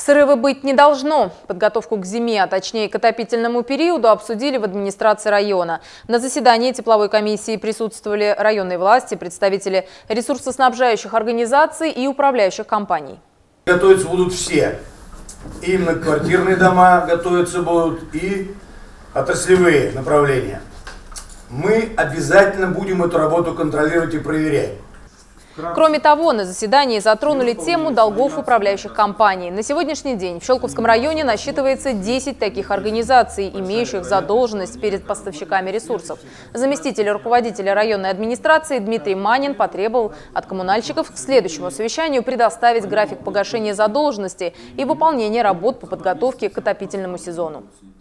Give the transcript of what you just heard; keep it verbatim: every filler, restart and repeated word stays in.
Срыва быть не должно. Подготовку к зиме, а точнее к отопительному периоду, обсудили в администрации района. На заседании тепловой комиссии присутствовали районные власти, представители ресурсоснабжающих организаций и управляющих компаний. Готовиться будут все. И именно квартирные дома готовиться будут, и отраслевые направления. Мы обязательно будем эту работу контролировать и проверять. Кроме того, на заседании затронули тему долгов управляющих компаний. На сегодняшний день в Щелковском районе насчитывается десять таких организаций, имеющих задолженность перед поставщиками ресурсов. Заместитель руководителя районной администрации Дмитрий Манин потребовал от коммунальщиков к следующему совещанию предоставить график погашения задолженности и выполнения работ по подготовке к отопительному сезону.